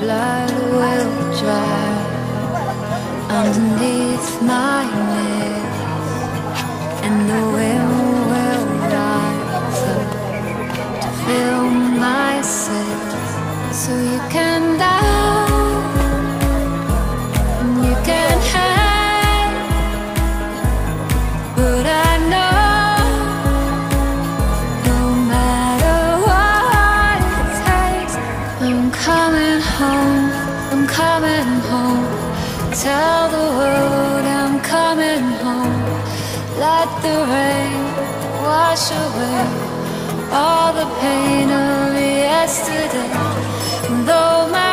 blood will dry underneath my nails, and the wind will rise up to fill my sails. So you can doubt and you can hate, but I know no matter what it takes, I'm coming home, I'm coming home. Tell the world I'm coming home. Let the rain wash away all the pain of yesterday. Though my